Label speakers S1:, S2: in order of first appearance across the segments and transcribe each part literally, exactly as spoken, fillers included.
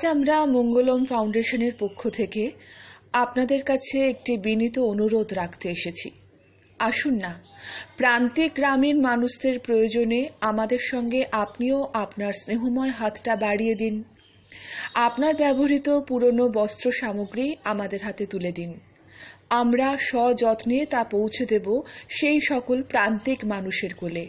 S1: আমরা মঙ্গলম ফাউন্ডেশনের পক্ষ থেকে আপনাদের কাছে একটি বিনীত অনুরোধ রাখতে এসেছি। আসুন না, প্রান্তিক গ্রামীণ মানুষদের প্রয়োজনে আমাদের সঙ্গে আপনিও আপনার স্নেহময় হাতটা বাড়িয়ে দিন। আপনার ব্যবহৃত পুরনো বস্ত্র সামগ্রী আমাদের হাতে তুলে দিন। আমরা সযত্নে তা পৌঁছে দেব সেই সকল প্রান্তিক মানুষের কোলে।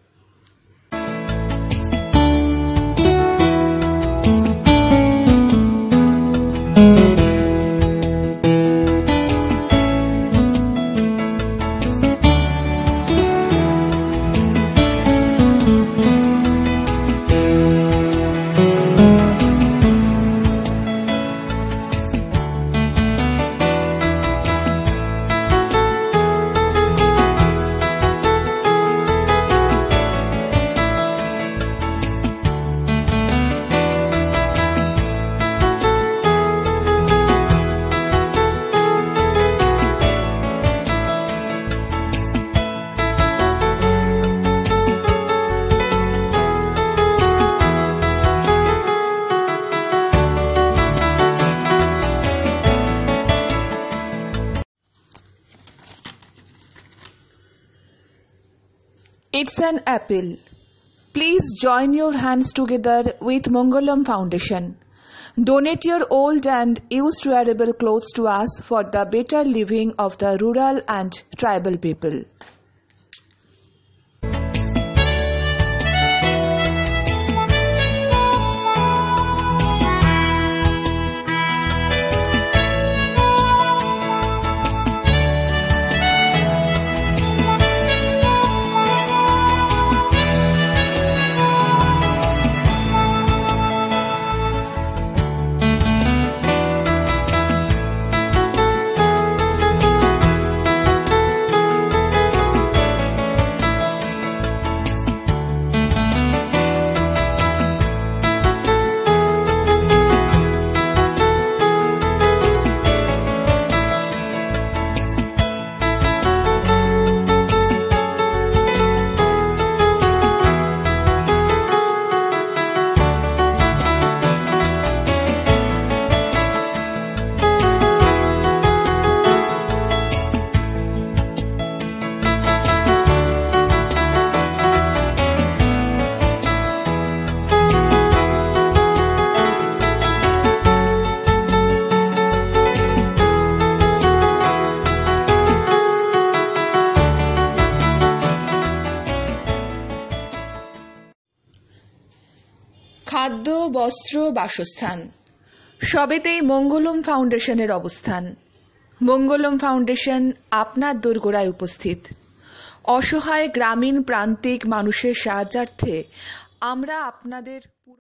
S1: It's an appeal. Please join your hands together with Mangalam Foundation. Donate your old and used wearable clothes to us for the better living of the rural and tribal people. খাদ্য, বস্ত্র, বাসস্থান সবেতেই মঙ্গলম ফাউন্ডেশনের অবস্থান। মঙ্গলম ফাউন্ডেশন আপনার দোরগোড়ায় উপস্থিত। অসহায় গ্রামীণ প্রান্তিক মানুষের সাহায্যার্থে আমরা আপনাদের